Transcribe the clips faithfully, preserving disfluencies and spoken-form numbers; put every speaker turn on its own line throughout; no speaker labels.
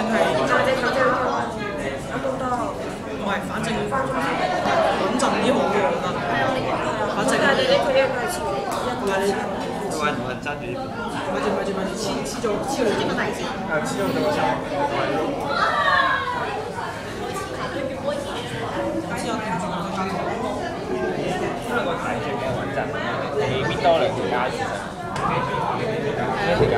係搞到唔係，反正穩陣啲好嘅，我覺得。反正。但係你你佢呢個係超一個。
佢話唔係揸住呢邊。
咪住咪住咪住，黐黐咗黐咗幾個底線。係黐咗咗個衫。之後停住個間台。
因為個睇住嘅穩陣，你搣多兩條膠其實。咩時間？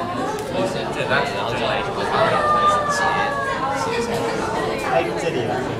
在这里了。